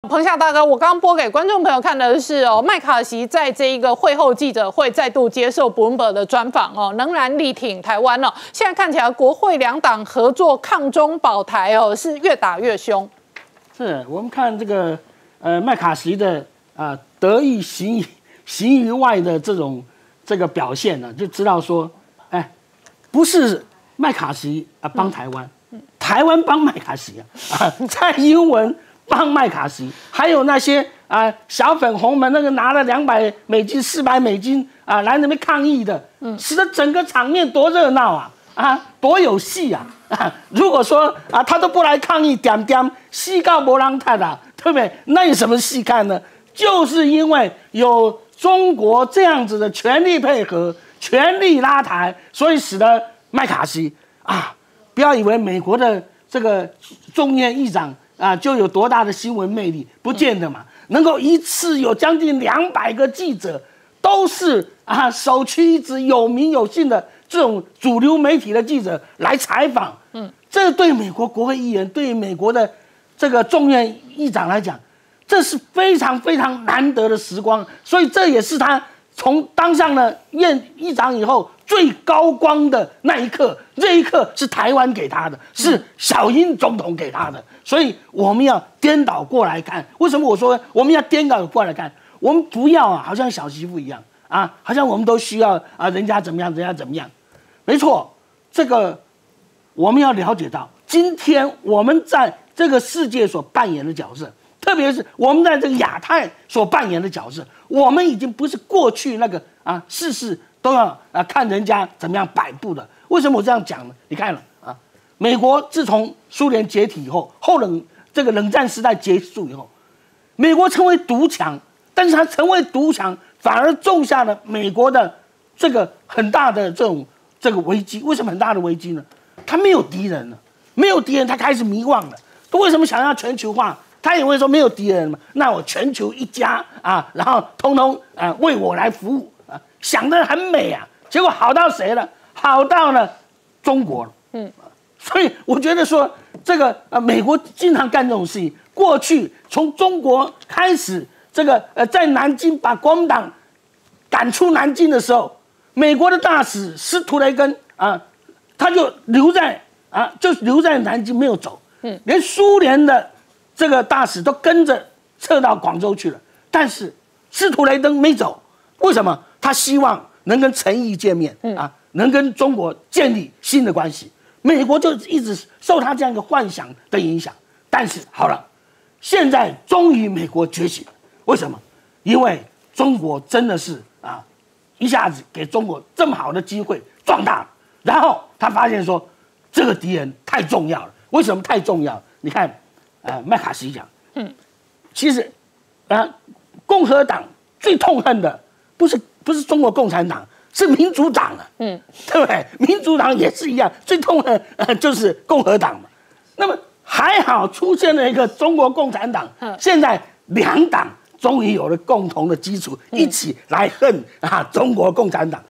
彭夏大哥，我刚刚播给观众朋友看的是麦卡锡在这一个会后记者会再度接受 Bloomberg 的专访仍然力挺台湾现在看起来国会两党合作抗中保台是越打越凶。 是我们看这个麦卡锡的得意行于外的这个表现呢，就知道说，不是麦卡锡帮台湾，台湾帮麦卡锡蔡英文帮麦卡锡，还有那些小粉红们那个拿了$200、$400来那边抗议的，使得整个场面多热闹多有戏如果说他都不来抗议，戏告没人看对不对？那有什么戏看呢？就是因为有中国这样子的全力配合、全力拉台，所以使得麦卡锡不要以为美国的这个众议院议长就有多大的新闻魅力，不见得嘛。能够一次有将近200个记者，都是首屈一指、有名有姓的这种主流媒体的记者来采访，这对美国国会议员、对美国的这个众议院议长来讲，这是非常非常难得的时光，所以这也是他从当上了议长以后最高光的那一刻。这一刻是台湾给他的，是小英总统给他的，所以我们要颠倒过来看。为什么我说我们要颠倒过来看？我们不要好像小媳妇一样好像我们都需要人家怎么样，人家怎么样？没错，这个我们要了解到，今天我们在这个世界所扮演的角色，特别是我们在这个亚太所扮演的角色，我们已经不是过去那个事事都要看人家怎么样摆布的。为什么我这样讲呢？你看了美国自从苏联解体以后，这个冷战时代结束以后，美国成为独强，但是它成为独强，反而种下了美国的这个很大的这个危机。为什么很大的危机呢？他没有敌人了，没有敌人，他开始迷惘了。他为什么想要全球化？他也会说没有敌人嘛，那我全球一家然后通通为我来服务想得很美结果好到谁了？好到了中国了。所以我觉得说这个美国经常干这种事情。过去从中国开始，这个在南京把国民党赶出南京的时候，美国的大使司徒雷根他就留在南京没有走，连苏联的这个大使都跟着撤到广州去了，但是司徒雷登没走，为什么？他希望能跟陈毅见面能跟中国建立新的关系。美国就一直受他这样一个幻想的影响。但是好了，现在终于美国觉醒了。为什么？因为中国真的是一下子给中国这么好的机会壮大了，然后他发现说这个敌人太重要了。为什么太重要？你看麦卡锡讲，其实共和党最痛恨的不是中国共产党，是民主党对不对？民主党也是一样，最痛恨就是共和党嘛。那么还好出现了一个中国共产党，现在两党终于有了共同的基础，一起来恨中国共产党。